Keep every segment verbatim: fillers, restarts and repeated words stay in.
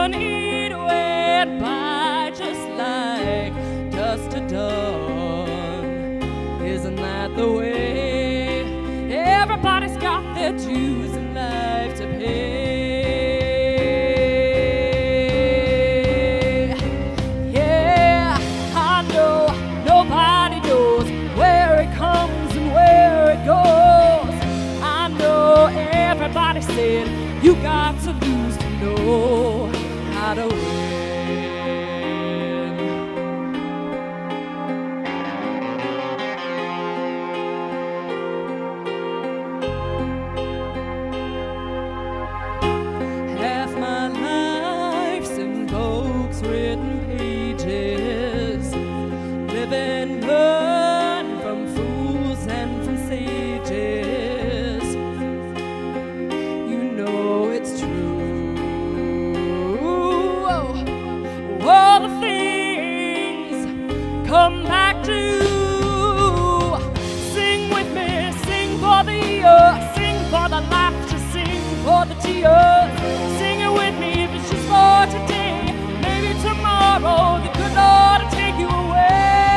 One heat went by just like dust to dawn. Isn't that the way? Everybody's got their dues in life to pay. Yeah, I know nobody knows where it comes and where it goes. I know everybody said you got to lose to know how to win. Half my life's in books, written pages. Live and learn from fools and from sages. You know it's true. All the things come back to you. Sing with me, sing for the earth, sing for the laughter, sing for the tears. Sing it with me if it's just for today. Maybe tomorrow the good Lord will take you away.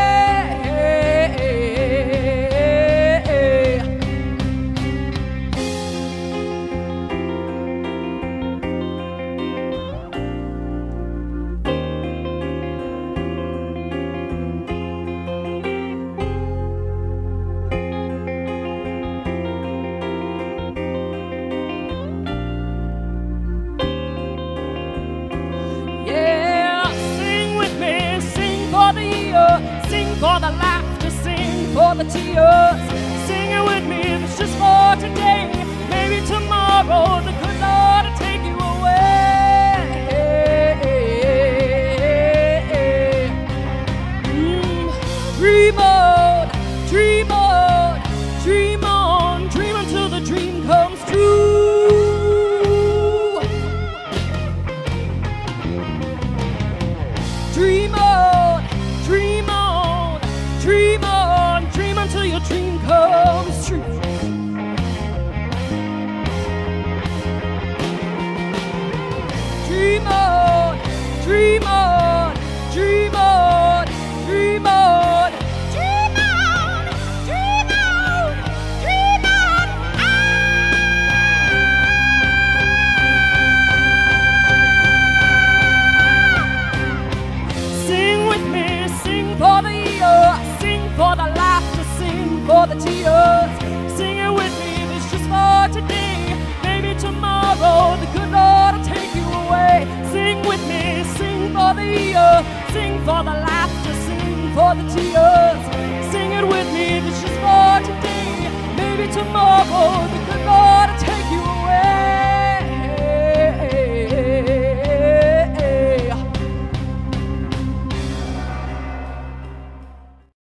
Sing for the laughter, sing for the tears. Sing it with me if it's just for today. Maybe tomorrow the good Lord will take you away. Mm. Dream on, dream on, dream on, dream until the dream comes true. Dream on, dream on, dream on, dream until your dream comes true. Dream on, dream on, dream on, dream on, dream on, dream on, dream on. Ah! Sing with me, sing for the earth, sing for the laughter, sing for the tears. Sing it with me if it's just for today. Maybe tomorrow the good Lord will take you away. Sing with me, sing for the earth, sing for the laughter, sing for the tears. Sing it with me if it's just for today. Maybe tomorrow the